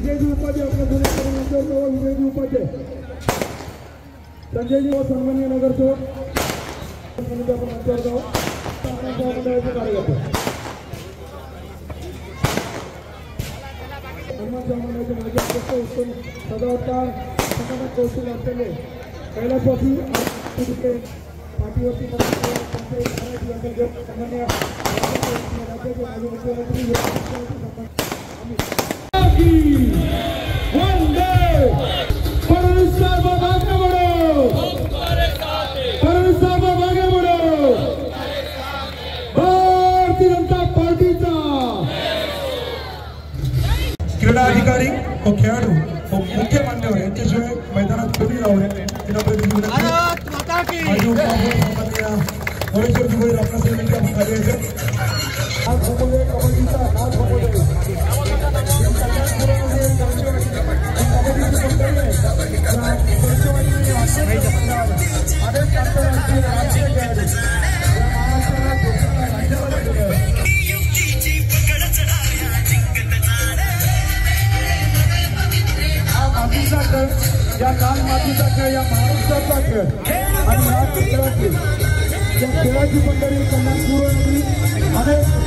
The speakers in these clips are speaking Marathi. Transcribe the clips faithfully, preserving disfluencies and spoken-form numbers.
विजयजी उपाध्याय आपल्या जुन्या नगरसेवक विजयजी उपाध्याय संजयजी व सन्माननीय नगरसेवक समिती आपण मंचावर जाऊ मंडळाचे कार्यकर्ते हनुमान मंडळाचे माजी अध्यक्ष उत्तम सदावतार संघटना कौशल्य असलेले कैलासवासी पाठीवरती सन्माननीय राज्याचे माजी मुख्यमंत्री क्रीडा अधिकारी व खेळाडू व मुख्य मान्यवर यांच्याशिवाय मैदानात कोणी राहू नये या काल मातीचा खेळ या महाराष्ट्राचा खेळ आणि या खेळाची या खेळाची मंडळी कल्याणपूर आणि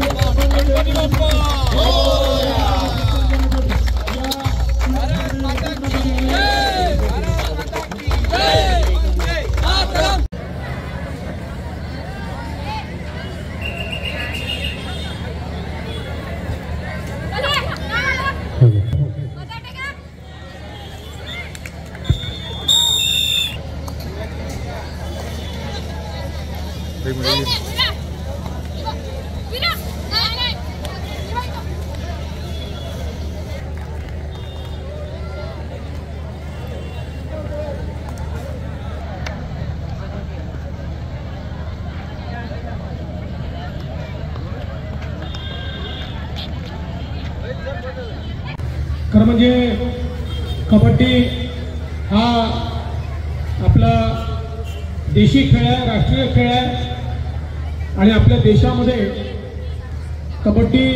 खरं म्हणजे कबड्डी हा आपला देशी खेळ आहे, राष्ट्रीय खेळ आहे आणि आपल्या देशामध्ये कबड्डी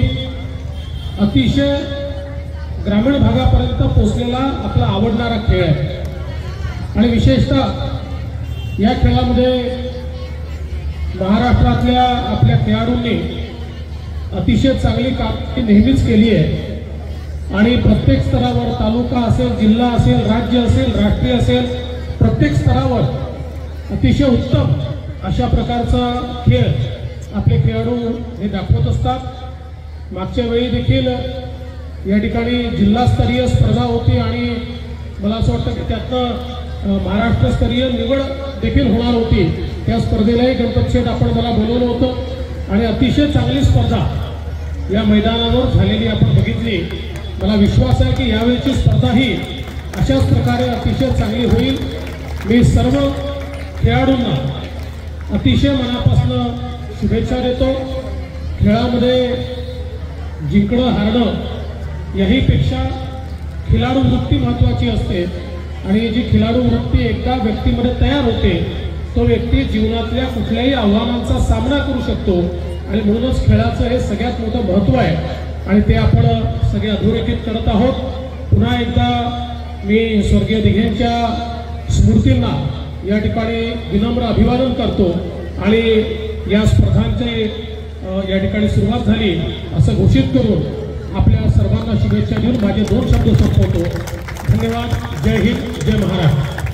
अतिशय ग्रामीण भागापर्यंत पोहोचलेला आपला आवडणारा खेळ आहे आणि विशेषतः या खेळामध्ये महाराष्ट्रातल्या आपल्या खेळाडूंनी अतिशय चांगली कामगिरी नेहमीच केली आहे आणि प्रत्येक स्तरावर तालुका असेल, जिल्हा असेल, राज्य असेल, राष्ट्रीय असेल, प्रत्येक स्तरावर अतिशय उत्तम अशा प्रकारचा खेळ आपले खेळाडू हे दाखवत असतात। मागच्या वेळी देखील या ठिकाणी जिल्हास्तरीय स्पर्धा होती आणि मला असं वाटतं की त्यातनं महाराष्ट्रस्तरीय निवड देखील होणार होती। त्या स्पर्धेलाही गणपत शेठ आपण मला बोलवलं होतं आणि अतिशय चांगली स्पर्धा या मैदानावर झालेली आपण बघितली। मला विश्वास आहे की यावेळीची स्पर्धा ही अशाच प्रकारे अतिशय चांगली होईल। मी सर्व खेळाडूंना अतिशय मनापासून शुभेच्छा देतो। खेळामध्ये जिंकणं हारणं याहीपेक्षा खिलाडू वृत्ती महत्त्वाची असते आणि जी खिलाडू वृत्ती एकदा व्यक्तीमध्ये तयार होते तो व्यक्ती जीवनातल्या कुठल्याही आव्हानांचा सामना करू शकतो आणि म्हणूनच खेळाचं हे सगळ्यात मोठं महत्त्व आहे आणि ते आपण सगळे अधोरेखित करत आहोत। पुन्हा एकदा मी स्वर्गीय दिघेंच्या स्मृतींना या ठिकाणी विनम्र अभिवादन करतो आणि या स्पर्धांचे या ठिकाणी सुरुवात झाली असं घोषित करून आपल्या सर्वांना शुभेच्छा देऊन माझे दोन शब्द संपवतो। धन्यवाद। जय हिंद, जय महाराष्ट्र।